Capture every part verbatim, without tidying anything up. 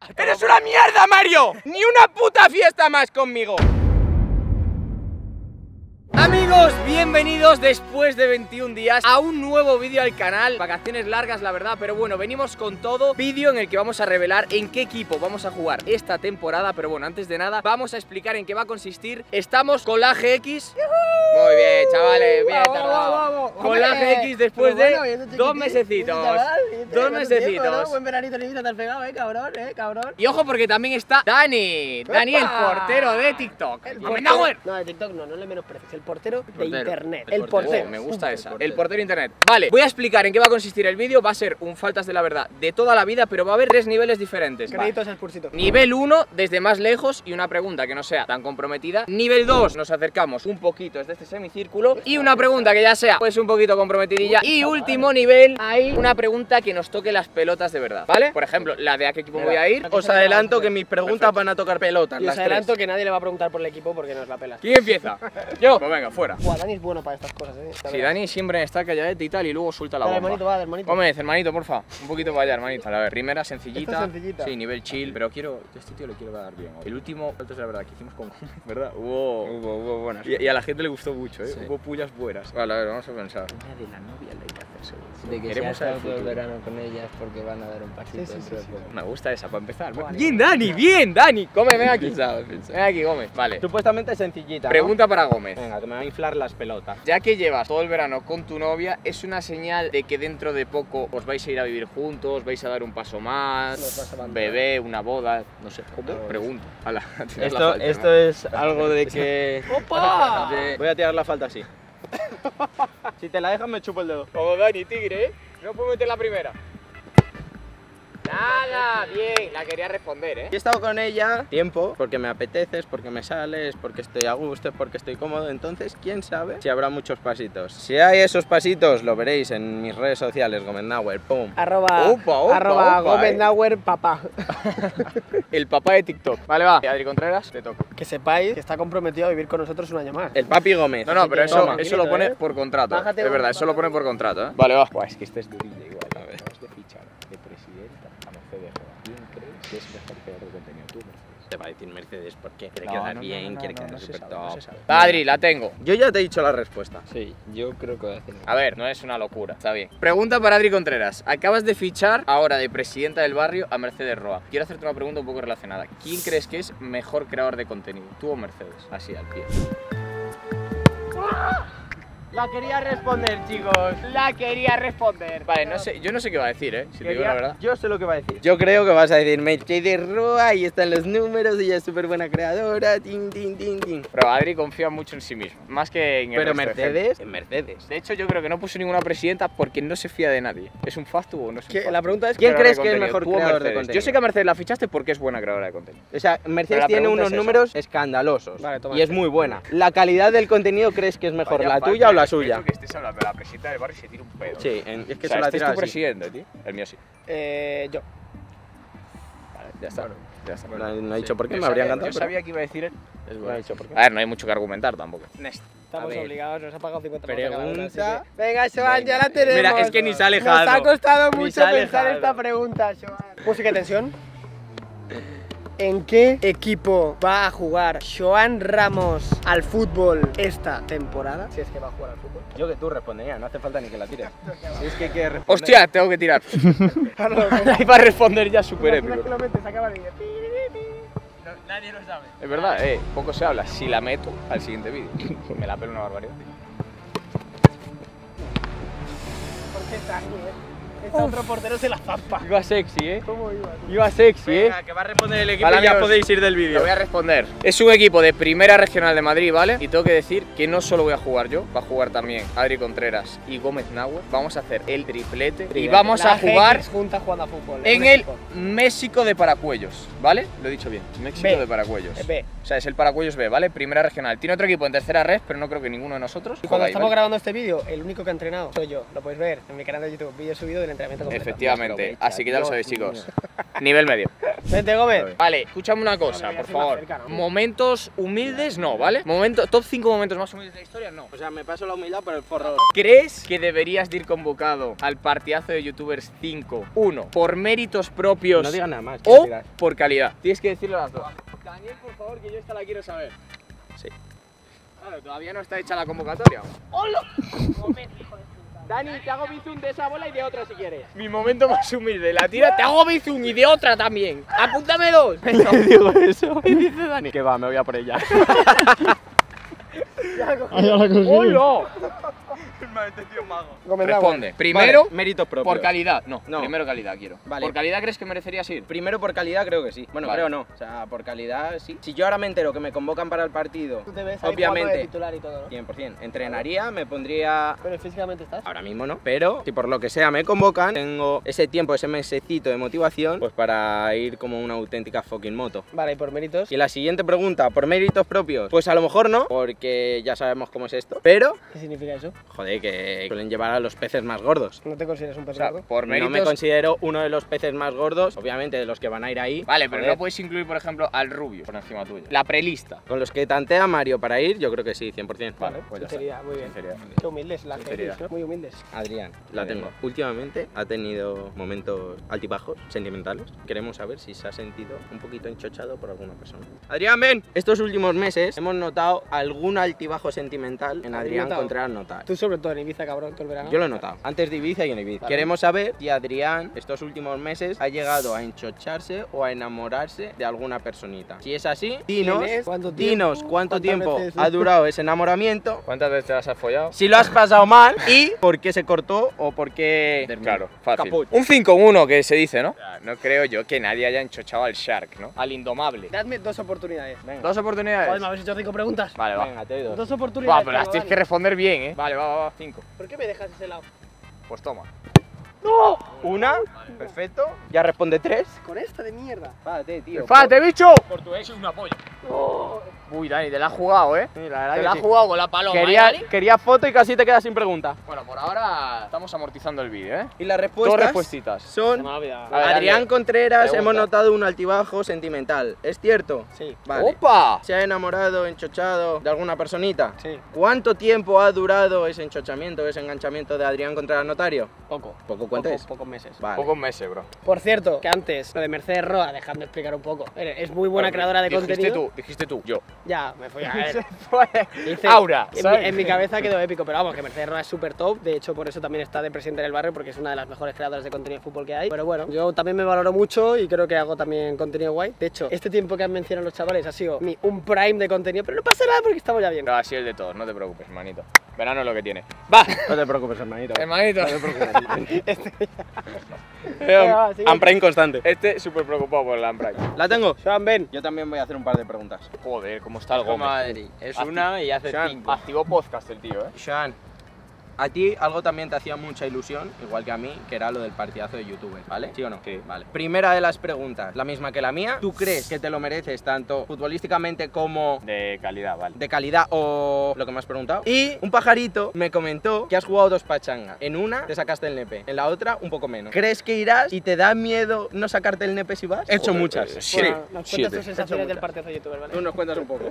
¡Eres una mierda, Mario! ¡Ni una puta fiesta más conmigo! Amigos, bienvenidos después de veintiún días a un nuevo vídeo al canal. Vacaciones largas, la verdad, pero bueno, venimos con todo. Vídeo en el que vamos a revelar en qué equipo vamos a jugar esta temporada. Pero bueno, antes de nada, vamos a explicar en qué va a consistir. Estamos con la G X. Muy bien, chavales, bien vamos, tardado. vamos, vamos. Con la G X después Pero bueno, de dos mesecitos. Dos mesecitos. Buen veranito en Ibiza te has pegado, eh, cabrón, eh, cabrón. Y ojo porque también está Dani. Dani, el portero de TikTok. El portero. No, de TikTok no, no le menosprecies. El portero de Portero. internet. El El portero. Oh, me gusta esa. Portero. El portero internet. Vale, voy a explicar en qué va a consistir el vídeo. Va a ser un faltas de la verdad de toda la vida, pero va a haber tres niveles diferentes. Créditos al cursito. Nivel uno, desde más lejos y una pregunta que no sea tan comprometida. Nivel dos, nos acercamos un poquito desde este semicírculo y una pregunta que ya sea pues un poquito comprometidilla. Y último nivel, hay una pregunta que nos toque las pelotas de verdad, ¿vale? Por ejemplo, la de a qué equipo voy a ir. Os adelanto que mis preguntas van a tocar pelotas. Y os las adelanto tres. que nadie le va a preguntar por el equipo porque nos la pela. ¿Quién empieza? Yo. Pues venga, fuera. Buah, Dani es bueno para estas cosas, eh. Si Dani siempre está calladete y tal y luego suelta la Dale, bomba. hermanito, va, hermanito. Gómez, hermanito, porfa. Un poquito para allá, hermanito. A ver, primera sencillita. Esta es sencillita. Sí, nivel chill. Pero quiero. A este tío le quiero dar bien. El último, faltas de la verdad, que hicimos con Gómez, ¿verdad? Hubo. Hubo, hubo buenas. Y, y a la gente le gustó mucho, ¿eh? Sí. Hubo pullas buenas. Vale, a ver, vamos a pensar. Una de la novia le hay que hacer seguro. De que Queremos si has saber estado todo el futuro. verano con ellas porque van a dar un pasito Sí, sí, dentro sí, de poco. Me gusta esa para empezar. Vale. Bien, Dani, bien, Dani. Gómez, ven aquí. Pensaba, pensaba. Ven aquí, Gómez. Vale. Supuestamente sencillita. ¿no? Pregunta para Gómez. Venga, que me va a inflar las pelotas. Ya que llevas todo el verano con tu novia, ¿es una señal de que dentro de poco os vais a ir a vivir juntos, vais a dar un paso Nos más, vas a abandonar. bebé, una boda? No sé, ¿cómo? ver. Pregunto. Ala, tienes la Esto, falta, esto ¿no? es algo de que... ¡Opa! de- Voy a tirar la falta así. Si te la dejas me chupo el dedo. Como Dani, tigre, ¿eh? No puedo meter la primera. Nada, bien, la quería responder, ¿eh? He estado con ella tiempo, porque me apetece, es porque me sale, es porque estoy a gusto, es porque estoy cómodo. Entonces, quién sabe si habrá muchos pasitos. Si hay esos pasitos, lo veréis en mis redes sociales, Gomenauer, pum. Arroba, Opa, opa, arroba opa, Gómez eh. Nauer, papá. El papá de TikTok. Vale, va. Adri Contreras, te toca. Que sepáis que está comprometido a vivir con nosotros un año más. El papi Gómez. No, no, pero eso, Toma. eso lo pone ¿eh? por contrato. Bájate, Es verdad, bájate, eso lo pone bájate. por contrato, ¿eh? Vale, va. Pues es que este es durilla igual. A ver, acabas de fichar de presidenta a Mercedes Roa. ¿Quién crees que es mejor creador de contenido? Tú, Mercedes. Te va a decir Mercedes, ¿por qué? Quiere No, quedar no, no, bien, no, no, quiere no, quedar no se súper sabe, no top. se sabe. Adri, la tengo. Yo ya te he dicho la respuesta. Sí, yo creo que voy a hacer. A ver, no es una locura, está bien. Pregunta para Adri Contreras. Acabas de fichar ahora de presidenta del barrio a Mercedes Roa. Quiero hacerte una pregunta un poco relacionada. ¿Quién crees que es mejor creador de contenido? ¿Tú o Mercedes? Así, al pie. La quería responder, chicos. La quería responder. Vale, no sé, yo no sé qué va a decir, ¿eh? Si te digo la verdad. Yo sé lo que va a decir. Yo creo que vas a decir Mercedes Roa, ahí están los números, ella es súper buena creadora, tin, tin, tin, tin. Pero Adri confía mucho en sí mismo, más que en el Pero resto de gente. Mercedes, en Mercedes. De hecho, yo creo que no puso ninguna presidenta porque no se fía de nadie. ¿Es un facto o no es un Que facto? la pregunta es ¿Quién Creadora crees de que es contenido, mejor tú o creador de Mercedes. contenido? Yo sé que a Mercedes la fichaste porque es buena creadora de contenido. O sea, Pero Mercedes la tiene pregunta unos es esa. números escandalosos Vale, toma y es este. muy buena. La calidad del contenido crees que es mejor, Vaya la falta tuya o de la respeto suya. que estés hablando de la presidenta del barrio y se tira un pedo. Sí, en- es que O sea, se la este es tira tu así. presidente, tío. El mío sí. Eh, yo. Vale, ya está. Ya está. No, no ha dicho por qué, Yo me habría sabía- encantado. Yo sabía que iba a decir él. pero No ha dicho por qué. A ver, no hay mucho que argumentar tampoco. Next. Estamos A ver. obligados, nos ha pagado cincuenta Pregunta. Venga, Joan, ya la tenemos. Mira, es que ni se ha Nos alejado. ha costado Ni mucho se ha pensar alejado. esta pregunta, Joan. Música de tensión. ¿En qué equipo va a jugar Joan Ramos al fútbol esta temporada? Si es que va a jugar al fútbol. Yo que tú respondería, no hace falta ni que la tires. Si es que quieres responder. Hostia, tengo que tirar. Ahí va a responder ya súper épico. que lo metes, acaba el vídeo. Nadie lo sabe. Es verdad, eh, poco se habla. Si la meto al siguiente vídeo, me la pelo una barbaridad. ¿Por qué está aquí, eh? Este otro portero se la zampa. Iba sexy, eh. ¿Cómo iba? Iba sexy, eh. Venga, que va a responder el equipo Vale, y ya amigos, podéis ir del Lo vídeo. voy a responder. Es un equipo de Primera Regional de Madrid, ¿vale? Y tengo que decir que no solo voy a jugar yo, va a jugar también Adri Contreras y Gómez Nauer. Vamos a hacer el triplete y vamos a jugar juntas jugando a fútbol. en un el equipo. México de Paracuellos, ¿vale? Lo he dicho bien. México B. de Paracuellos. Eh, B. O sea, es el Paracuellos B, ¿vale? Primera Regional. Tiene otro equipo en tercera red, pero no creo que ninguno de nosotros Y cuando juegue ahí, estamos ¿vale? grabando este vídeo, el único que ha entrenado soy yo. Lo podéis ver en mi canal de YouTube, vídeo subido del entrenamiento completo. Efectivamente, así que ya lo sabéis, chicos. Nivel medio. Vente, Gómez. Vale, escúchame una cosa, por favor. Momentos humildes no, ¿vale? Momento, top cinco momentos más humildes de la historia, no. O sea, me paso la humildad por el forro. ¿Crees que deberías de ir convocado al partidazo de YouTubers cinco? Uno, por méritos propios No digas nada más. o por calidad. Tienes que decirlo las dos. Daniel, por favor, que yo esta la quiero saber. Sí. Claro, todavía no está hecha la convocatoria. ¡Hola! Dani, te hago bizum de esa bola y de otra si quieres. Mi momento más humilde, la tira, te hago bizum y de otra también. Apúntame dos. Le digo eso. Y dice Dani que va, me voy a por ella. ¡Hola! Gómez, Responde. Primero, Vale, méritos propios. por calidad. No, No. primero calidad quiero. Vale. ¿Por calidad crees que merecerías ir? Primero por calidad creo que sí. Bueno, Vale. creo no. O sea, por calidad sí. Si yo ahora me entero que me convocan para el partido, Tú te ves ahí jugando de obviamente, titular y todo, ¿no? cien por cien, entrenaría, me pondría... Pero físicamente estás. Ahora mismo no, pero si por lo que sea me convocan, tengo ese tiempo, ese mesecito de motivación, pues para ir como una auténtica fucking moto. Vale, y por méritos. Y la siguiente pregunta, ¿por méritos propios? Pues a lo mejor no, porque ya sabemos cómo es esto, pero, ¿Qué significa eso? joder, que suelen llevar a los peces más gordos. ¿No te consideras un pez O sea, gordo? por No méritos... me considero uno de los peces más gordos, obviamente de los que van a ir ahí. Vale, pero Joder, no puedes incluir, por ejemplo, al rubio por encima tuyo. La prelista. Con los que tantea Mario para ir, yo creo que sí, cien por cien. Vale, pues ya está. Sinceridad, muy bien. Sinceridad. Qué humildes las Sinceridad. que ¿no? Muy humildes. Adrián, la Adrián. tengo. Últimamente ha tenido momentos altibajos, sentimentales. Queremos saber si se ha sentido un poquito enchochado por alguna persona. Adrián, ven. Estos últimos meses hemos notado algún altibajo sentimental en Adrián notado? Contreras Notar. Tú sobre todo en Ibiza, cabrón, todo el verano. Yo lo he notado, antes de Ibiza y en Ibiza. Vale. Queremos saber si Adrián estos últimos meses ha llegado a enchocharse o a enamorarse de alguna personita. Si es así, dinos, ¿Quién es? ¿Cuánto tiempo? dinos cuánto ¿Cuántas tiempo veces? ha durado ese enamoramiento, ¿Cuántas veces te las has follado? si lo has pasado mal y por qué se cortó o por qué terminó. Claro, fácil. Caput. Un cinco uno que se dice, ¿no? O sea, no creo yo que nadie haya enchochado al Shark, ¿no? Al indomable. Dadme dos oportunidades. Venga, ¿Dos oportunidades? Joder, me habéis hecho cinco preguntas. Vale, va. venga, te doy dos. Dos Va, oportunidades. pero las tengo, tienes que Dani. responder bien, ¿eh? Vale, va, va, va. Cinco. ¿Por qué me dejas ese lado? Pues toma. ¡No! Una, perfecto. Ya responde tres. Con esta de mierda. Párate, tío. ¡Enfádate, bicho! Portugués es una polla. ¡Oh! Uy, Dani, te la has jugado, ¿eh? Sí, la verdad Te que la has sí. jugado con la paloma, Quería, ¿eh, Dani? quería foto y casi te quedas sin pregunta. Bueno, por ahora estamos amortizando el vídeo, ¿eh? Y las Dos respuestas respuestitas. Se son... me ha olvidado. A ver, Adrián Dani, Contreras, pregunta. hemos notado un altibajo sentimental. ¿Es cierto? Sí. Vale. ¡Opa! ¿Se ha enamorado, enchochado de alguna personita? Sí. ¿Cuánto tiempo ha durado ese enchochamiento, ese enganchamiento de Adrián Contreras Notario? Poco. ¿Poco cuánto Poco- es? Pocos meses. Vale. Pocos meses, bro. Por cierto, que antes, lo de Mercedes Roa, dejando de explicar un poco. Es muy buena Bueno, creadora de dijiste contenido. tú, dijiste tú, yo. Ya, me fui a ver. Hice- Aura, en mi, ¿sabes? en mi cabeza quedó épico, pero vamos, que Mercedes Roa es súper top. De hecho, por eso también está de presidente del barrio, porque es una de las mejores creadoras de contenido de fútbol que hay. Pero bueno, yo también me valoro mucho y creo que hago también contenido guay. De hecho, este tiempo que han mencionado los chavales ha sido mi, un prime de contenido, pero no pasa nada porque estamos ya bien. No, así es de todos, no te preocupes, hermanito. Verano es lo que tiene. ¡Va! No te preocupes, hermanito. Hermanito. No te preocupes. Venga, va, sigue. Ampra inconstante. Este súper preocupado por el Ampray. ¿La tengo? Joan, ven. Yo también voy a hacer un par de preguntas. Joder, cómo está el Gómez. Es Acti- una y hace Sean, cinco. Activó podcast el tío, ¿eh? Sean, a ti algo también te hacía mucha ilusión, igual que a mí, que era lo del partidazo de youtubers, ¿vale? ¿Sí o no? Sí. Vale. Primera de las preguntas, la misma que la mía. ¿Tú crees que te lo mereces tanto futbolísticamente como De calidad, vale. de calidad o lo que me has preguntado? Y un pajarito me comentó que has jugado dos pachangas. En una te sacaste el nepe, en la otra un poco menos. ¿Crees que irás y te da miedo no sacarte el nepe si vas? He hecho Joder, muchas. eh, Sí. Bueno, nos cuentas siete. tus sensaciones del muchas. partido de youtuber, ¿vale? Tú nos cuentas un poco.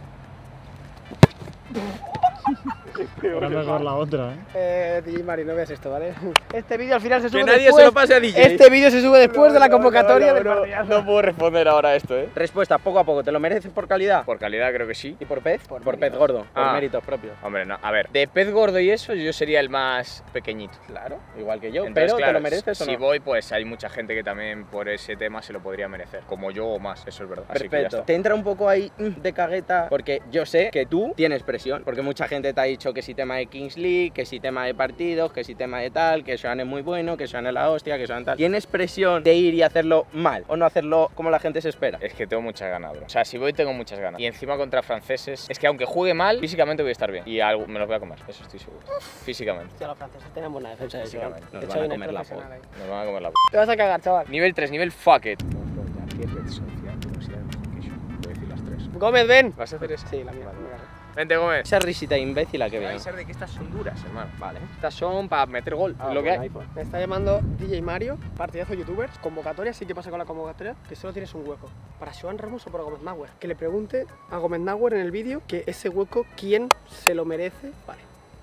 Era mejor la otra, ¿eh? Eh, D J Mari, no veas esto, ¿vale? Este vídeo al final se sube Que nadie después. se lo pase a D J. Este vídeo se sube después de la convocatoria del no, partidazo. no puedo responder ahora esto, ¿eh? Respuesta, poco a poco. ¿Te lo mereces por calidad? Por calidad creo que sí. ¿Y por pez? Por Por, méritos. pez gordo, por Ah. méritos propios. Hombre, no, a ver, de pez gordo y eso yo sería el más pequeñito. Claro, igual que yo. Entonces, pero claro, ¿te lo mereces o si no? voy, pues hay mucha gente que también por ese tema se lo podría merecer. Como yo o más, eso es verdad. Así que ya Perfecto. está. Te entra un poco ahí mm, de cagueta, porque yo sé que tú tienes presión, porque mucha gente te ha dicho que si tema de Kings League, que si tema de partidos, que si tema de tal, que Sean es muy bueno, que Sean es la hostia, que Sean tal. ¿Tienes presión de ir y hacerlo mal o no hacerlo como la gente se espera? Es que tengo muchas ganas, bro. O sea, si voy tengo muchas ganas. Y encima contra franceses, es que aunque juegue mal, físicamente voy a estar bien. Y algo, me los voy a comer, eso estoy seguro. Físicamente. Hostia, los franceses tienen buena defensa de Físicamente. chaval. Nos De van hecho, a hay un comer la profesional ahí. Nos van a comer la p. Te vas a cagar, chaval. Nivel tres, nivel fuck it. Gómez, ven. ¿Vas a hacer eso? Sí, la mía. Venga. Vente, Gómez. Esa risita imbécil a que Debe veo. ser de que estas son duras, hermano. Vale. Estas son para meter gol, Ah, lo que buen hay. iPhone. Me está llamando D J Mario, partidazo youtubers, convocatoria, sí que pasa con la convocatoria, que solo tienes un hueco. ¿Para Joan Ramos o para Gómez Nauer? Que le pregunte a Gómez Nauer en el vídeo que ese hueco, ¿quién se lo merece? Vale.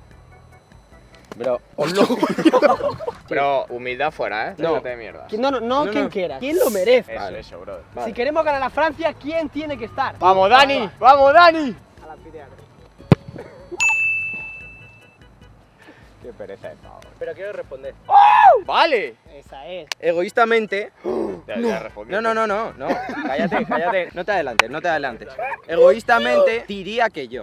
Bro, Pero humildad fuera, ¿eh? No. Déjate de mierda. ¿Quién- No, no, no, No, quien no. quiera, ¿quién lo merece? Eso, Vale. eso, brother. Vale. Si queremos ganar a Francia, ¿quién tiene que estar? ¡Vamos, Dani! ¡Vamos, Dani! Al anfiteatro. Qué pereza de pavo. pero quiero responder. ¡Vale! Esa es. Egoístamente. Ya, ya respondí. No, no, no, no, no. Cállate, cállate. No te adelantes, no te adelantes. Egoístamente diría que yo.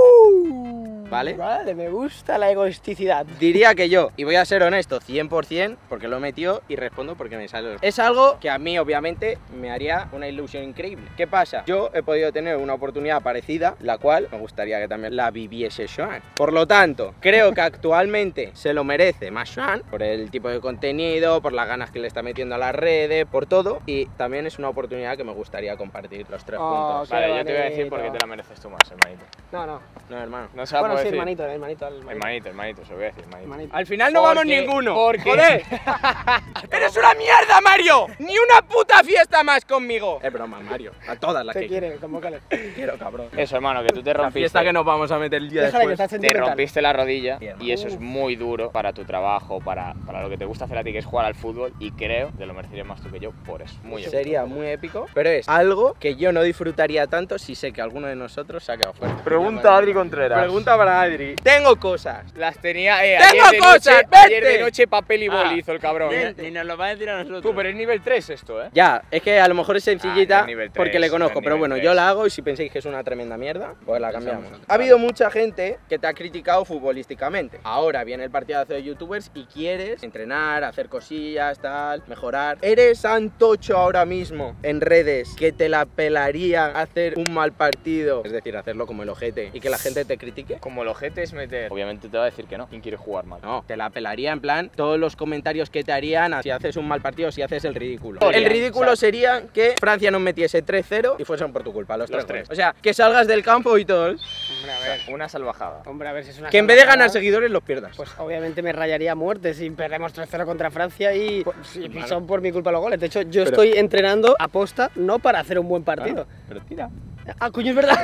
¿Vale? Vale, me gusta la egoisticidad. Diría que yo, y voy a ser honesto, cien por cien, porque lo he metido y respondo porque me sale. Es algo que a mí, obviamente, me haría una ilusión increíble. ¿Qué pasa? Yo he podido tener una oportunidad parecida, la cual me gustaría que también la viviese Joan. Por lo tanto, creo que actualmente se lo merece más Joan, por el tipo de contenido, por las ganas que le está metiendo a las redes, por todo. Y también es una oportunidad que me gustaría compartir los tres Oh, juntos. qué Vale, yo te voy a decir bonito. por qué te la mereces tú más, hermanito. No, no. No, hermano. No se la Bueno, puedo sí, decir. hermanito, hermanito, hermanito. Hermanito, hermanito, se lo voy a decir, hermanito. Hermanito. Al final no vamos Porque- ninguno. porque- ¡Joder! ¡Eres una mierda, Mario! ¡Ni una puta fiesta más conmigo! Es broma, Mario. A todas las ¿Qué que quiere? Convócale. quiero, cabrón. Eso, hermano, que tú te La rompiste. fiesta que nos vamos a meter el día Déjale que después. está Te sentimental. rompiste la rodilla Bien, y eso es muy duro para tu trabajo, para, para lo que te gusta hacer a ti, que es jugar al fútbol. Y creo que lo merecerías más tú que yo por eso. Muy épico. Sería muy épico, pero es algo que yo no disfrutaría tanto si sé que alguno de nosotros se ha quedado fuera. Pregunta a Adri Contreras. Pregunta para Adri. Tengo cosas. Las tenía, eh, ¡Tengo ayer de cosas! noche, ¡Vete! ayer de noche papel y boli Ah. hizo el cabrón. Vente. Ni nos lo va a decir a nosotros. Tú, pero es nivel tres esto, ¿eh? Ya, es que a lo mejor es Ah, sencillita no es nivel tres, porque le no conozco, es pero nivel bueno, tres. yo la hago y si pensáis que es una tremenda mierda, pues la cambiamos. Pensamos. Ha habido mucha gente que te ha criticado futbolísticamente. Ahora viene el partidazo de youtubers y quieres entrenar, hacer cosillas, tal, mejorar. ¿Eres tan tocho ahora mismo en redes que te la pelaría hacer un mal partido? Es decir, hacerlo como el ojete y que la gente te critique. Como el ojete es meter. Obviamente te va a decir que no. ¿Quién quiere jugar mal? No, te la pelaría en plan todos los comentarios que te harían si haces un mal partido, si haces el ridículo. Oye, El ridículo o sea, sería que Francia nos metiese tres cero y fuesen por tu culpa, los, Los tres. tres. O sea, que salgas del campo y todo. Hombre, a ver. Una salvajada. Hombre, a ver si es una Que en vez de salvajada, ganar seguidores los pierdas. pues obviamente me rayaría a muerte si perdemos tres cero contra Francia y, pues, y son por mi culpa los goles. De hecho, yo Pero- estoy entrenando a posta no para hacer un buen partido. Pero tira. Ah, coño, es verdad.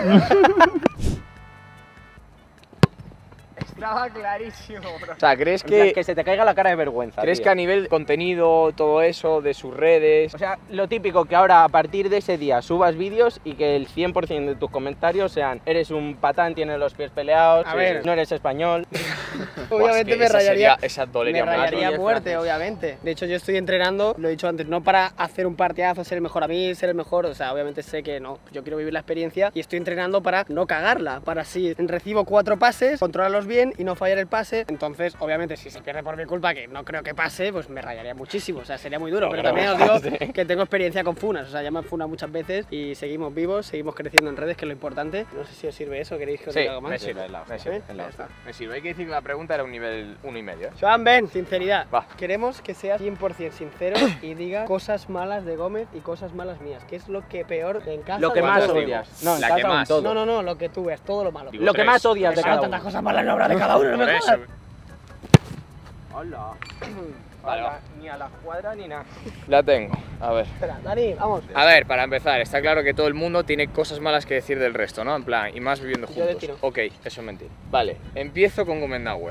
Estaba clarísimo, bro. O sea, ¿crees En plan, que, que se te caiga la cara de vergüenza. ¿crees tío. que a nivel contenido, todo eso, de sus redes... O sea, lo típico que ahora a partir de ese día subas vídeos y que el cien por cien de tus comentarios sean eres un patán, tienes los pies peleados, A sí, ver. no eres español. Obviamente Buah, es que me esa rayaría. sería- esa dolería me mucho. rayaría a Las muerte, frases. obviamente. De hecho, yo estoy entrenando, lo he dicho antes, no para hacer un partidazo, ser el mejor a mí, ser el mejor. O sea, obviamente sé que no. Yo quiero vivir la experiencia y estoy entrenando para no cagarla. Para si recibo cuatro pases, controlarlos bien y no fallar el pase. Entonces, obviamente, si se pierde por mi culpa, que no creo que pase, pues me rayaría muchísimo. O sea, sería muy duro. No, Pero no, también no, os digo que tengo experiencia con funas. O sea, ya me han funado muchas veces y seguimos vivos, seguimos creciendo en redes, que es lo importante. No sé si os sirve eso, queréis que os Sí, diga algo más. me sirve, me sirve. ¿Sí? Ya está. Me sirve. Hay que decir que la pregunta era un nivel uno y medio, ¿eh? Joan, ven, sinceridad. Va. Queremos que seas cien por cien sincero y diga cosas malas de Gómez y cosas malas mías. ¿Qué es lo que peor en casa? Lo que o en más todo? odias. No, en La casa que o en más. todo. No, no, no, lo que tú ves, todo lo malo. Digo, Lo que tres. más odias de Claro, cada tantas uno. cosas malas no habrá de cada uno, no Por me eso. jodas. Hola. Vale, Hola, va. ni a la cuadra ni nada. La tengo. A ver. Espera, Dani, vamos. A ver, para empezar, está claro que todo el mundo tiene cosas malas que decir del resto, ¿no? En plan, y más viviendo Yo de juntos. ti no. Ok, eso es mentira. Vale, empiezo con Gómez Nauer.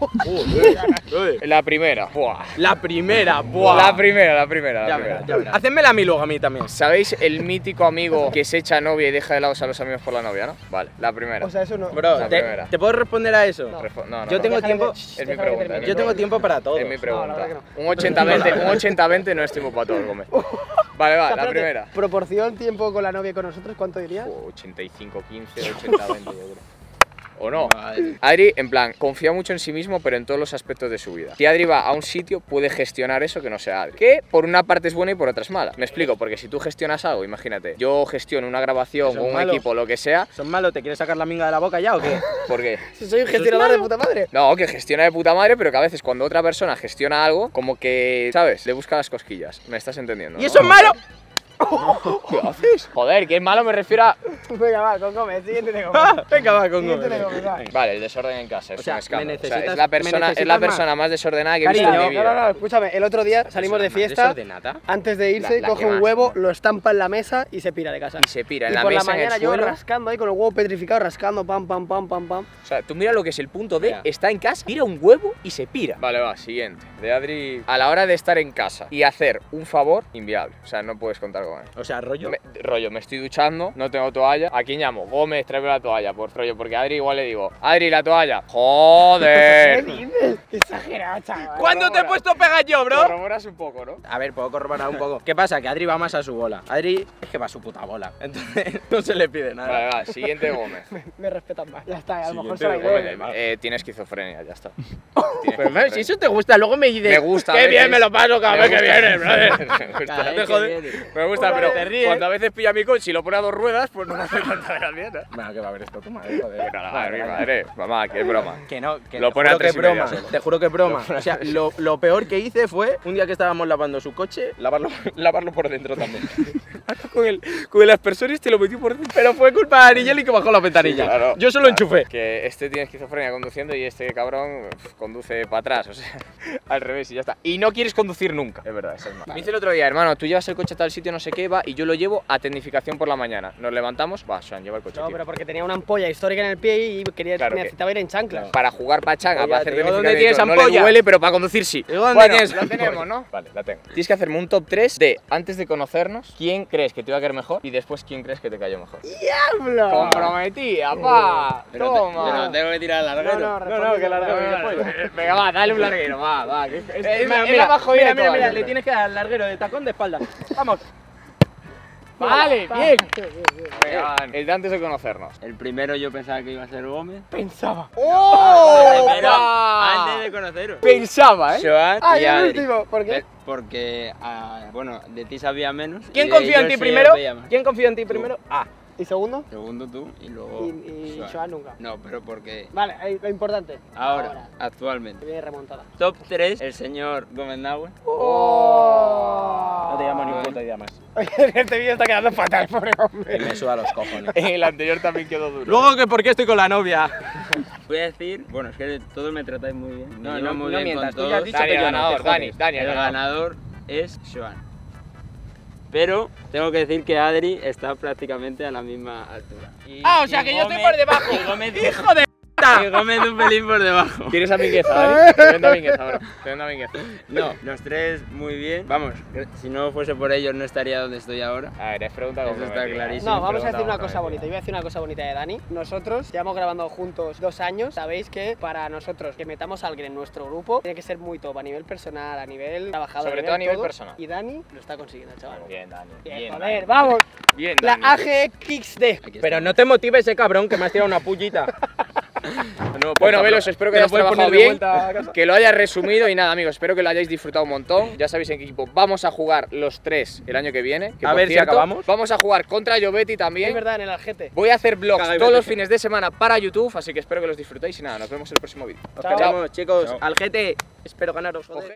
La primera. Buah. La primera, buah. La primera, la primera, la Ya primera. verás, ya verás. Hacémela a mí luego a mí también. ¿Sabéis el mítico amigo que se echa novia y deja de lado a los amigos por la novia, no? Vale, la primera. O sea, eso no. Bro, La te, primera. ¿te puedo responder a eso? No. Refo- no, no, Yo no. tengo Déjale tiempo. que- Es mi déjale que pregunta. termine. es mi Yo tengo pregunta. tiempo para todo. Es mi No, pregunta. la verdad que no. Un ochenta veinte, un ochenta veinte no es tiempo para todos, Gómez. Vale, va, O sea, la espérate, primera. Proporción tiempo con la novia y con nosotros, ¿cuánto dirías? Oh, ochenta y cinco quince, ochenta veinte, yo creo. ¿O no? Adri, en plan, confía mucho en sí mismo, pero en todos los aspectos de su vida. Si Adri va a un sitio, puede gestionar eso que no sea Adri. Que por una parte es buena y por otra es mala. Me explico, porque si tú gestionas algo, imagínate, yo gestiono una grabación Eso o es un malo. equipo, lo que sea, ¿Son malos? ¿Te quieres sacar la minga de la boca ya o qué? ¿por qué? Si soy un gestionador de puta madre. No, que gestiona de puta madre, pero que a veces cuando otra persona gestiona algo, como que, ¿sabes? Le busca las cosquillas. ¿Me estás entendiendo? ¿Y no? eso es malo? ¿Qué haces? Joder, que es malo me refiero a... Venga, va, con Gómez, siguiente de Gómez. Venga, va, con Siguiente de Gómez, va. Vale, el desorden en casa, es O sea, un escándalo. me O sea, necesitas- es la me persona, es la necesitas persona más desordenada que he visto Cariño, en mi no, vida. no, no, escúchame, el otro día salimos de fiesta, ¿Desordenada? antes de irse, La- la coge que un más, huevo, ¿no? lo estampa en la mesa y se pira de casa. Y se pira en Y la por mesa, la mañana en el yo suelo. rascando ahí con el huevo petrificado, rascando, pam, pam, pam, pam, pam. O sea, tú mira lo que es el punto de Mira. está en casa, tira un huevo y se pira. Vale, va, siguiente. De Adri, a la hora de estar en casa y hacer un favor, inviable. O sea, no puedes contar con él. O sea, rollo. Me- rollo, me estoy duchando, no tengo toalla. ¿A quién llamo? Gómez, tráeme la toalla, por rollo, porque a Adri igual le digo, Adri, la toalla. ¿Qué ¡Joder! dices? Exagerado, chaval. ¿Cuándo te he puesto pegas yo, bro? Corroboras un poco, ¿no? A ver, puedo corroborar un poco. ¿Qué pasa? Que Adri va más a su bola. Adri es que va a su puta bola. Entonces no se le pide nada. Vale, va, siguiente Gómez. Me respetan más. Ya está, a lo mejor se Siguiente la de idea. Gómez. Eh, tiene esquizofrenia, ya está. Tiene Pero no, si esquizofrenia. eso te gusta, luego me dices. Me gusta. a Qué veces. bien me lo paso cada Me vez que gusta. vienes, brother. Me gusta. Cada No te vez que jodes. viene. Me gusta, Una pero vez te ríes. cuando a veces pilla mi coche y lo pone a dos ruedas, pues no me hace tanta gracia, ¿no? Bueno, que va a ver esto tu madre, joder. Venga, la madre, mi madre. Mamá, que es broma. Que no, que Lo te pone juro a tres que y media broma. solo. Te juro que es broma. O sea, lo, lo peor que hice fue un día que estábamos lavando su coche, lavarlo, lavarlo por dentro también. Con el, con el aspersor este lo metió por dentro. Pero fue culpa de Ariel y que bajó la ventanilla. Sí, claro. Yo solo enchufé. Que este tiene esquizofrenia conduciendo y este cabrón pf, conduce para atrás, o sea, al revés y ya está. Y no quieres conducir nunca. Es verdad, eso es malo. Me dice el otro día, hermano, tú llevas el coche a tal sitio, no sé qué, va, y yo lo llevo a tecnificación por la mañana. Nos levantamos, va, Sean, lleva el coche. No, tío. pero porque tenía una ampolla histórica en el pie y quería, Claro que- necesitaba ir en chanclas. Para jugar pachanga, Oye, para hacer te digo, ¿dónde tecnificación, tienes no le ampolla? duele, pero para conducir sí. Digo, ¿dónde Bueno, tienes lo tenemos, ¿no? Vale, la tengo. Tienes que hacerme un top tres de, antes de conocernos, quién crees que te iba a caer mejor y después quién crees que te cayó mejor. ¡Diablo! Comprometida, pa. Pero te- Toma. pero tengo que tirar al larguero. No, no, No, responde, no, que responde, larguero responde. después. Venga, va, dale un larguero, va, va. que es- es- Eh, es mira, la- es mira, la más jodida mira, de mira, todas, mira, yo le creo. tienes que dar al larguero de tacón de espalda. Vamos. Vale, Pa, bien. sí, sí, sí. Venga, va, el de antes de conocernos. El primero yo pensaba que iba a ser Gómez. Pensaba. ¡Oh! Pero pa! antes de conoceros. Pensaba, ¿eh? Joan Ah, y y el Adri. último, ¿por qué? Ve- Porque, ah, bueno, de ti sabía menos. ¿Quién y de confía en ellos ti sí primero? veía más. ¿Quién confía en ti primero? Ah. ¿Y segundo? Segundo tú y luego. Y, y Joan. Joan nunca. No, pero porque. Vale, ahí, lo importante. Ahora, actualmente. Que viene remontada. Top tres, el señor Gómez Nahue. ¡Oh! No te llamo ni puta idea más. Este vídeo está quedando fatal, pobre hombre. Que me suda los cojones. El anterior también quedó duro. Luego que por qué estoy con la novia. Voy a decir, bueno, es que todos me tratáis muy bien. No, me no, llevo muy no bien mientas, con tú ya has todos. dicho Dani, que yo no, ganador, te Dani, jodes. Dani, El ganador. ganador es Joan. Pero tengo que decir que Adri está prácticamente a la misma altura. Y- Ah, o sea y que yo estoy Gómez- por debajo. y Gómez- ¡Hijo de Y Gómez un pelín por debajo. Tienes a Mingueza, ¿vale? Tremenda Mingueza, bro. Tremenda Mingueza. No, los tres muy bien. Vamos, si no fuese por ellos no estaría donde estoy ahora. A ver, es pregunta Eso está comprometida. clarísimo. No, vamos a Pregunta decir una cosa comprometida. bonita. Yo voy a decir una cosa bonita de Dani. Nosotros llevamos grabando juntos dos años. Sabéis que para nosotros que metamos a alguien en nuestro grupo tiene que ser muy top a nivel personal, a nivel trabajador. Sobre todo a nivel todo. personal. Y Dani lo está consiguiendo, chaval. Bien, Dani. Bien, Bien, joder, Dani. vamos. Bien, La Dani. A G X D. Aquí está. Pero no te motive ese cabrón que me has tirado una pullita. No, bueno, Velos, espero que ¿Te lo hayas puedes trabajado poner de bien, vuelta a casa? que lo hayas resumido y nada, amigos, espero que lo hayáis disfrutado un montón. Ya sabéis en qué equipo vamos a jugar los tres el año que viene. Que A por ver si cierto, acabamos. Vamos a jugar contra Llobetti Es también. verdad, en el Algete. Voy a hacer vlogs Caga y todos vete. los fines de semana para YouTube, así que espero que los disfrutéis y nada, nos vemos en el próximo vídeo. Os Chao. queremos, chicos. Chao. Al G T, espero ganaros. Joder.